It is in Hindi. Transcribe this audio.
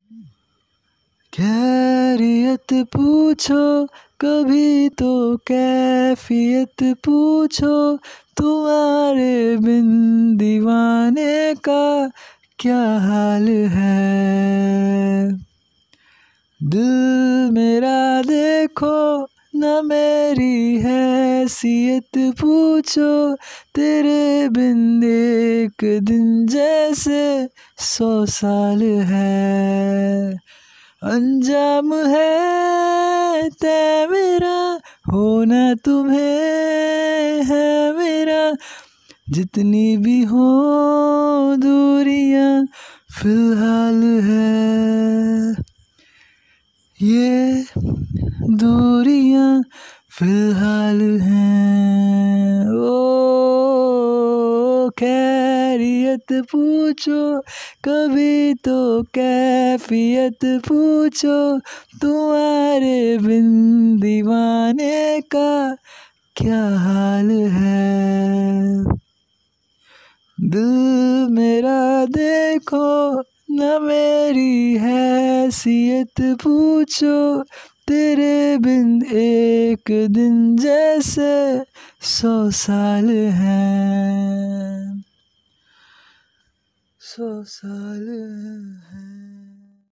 खैरियत पूछो कभी तो कैफियत पूछो, तुम्हारे बिन दीवाने का क्या हाल है। दिल मेरा देखो न मेरी हैसियत पूछो, तेरे बिन एक दिन जैसे 100 साल है। अंजाम है तय मेरा, होना तुम्हें है मेरा, जितनी भी हो दूरियां फिलहाल है। ये दूरियां फिलहाल हैं। ओ खैरियत पूछो कभी तो कैफियत पूछो, तुम्हारे बिन दीवाने का क्या हाल है। दिल मेरा देखो न मेरी हैसियत पूछो, तेरे बिन एक दिन जैसे 100 साल हैं। 100 साल हैं।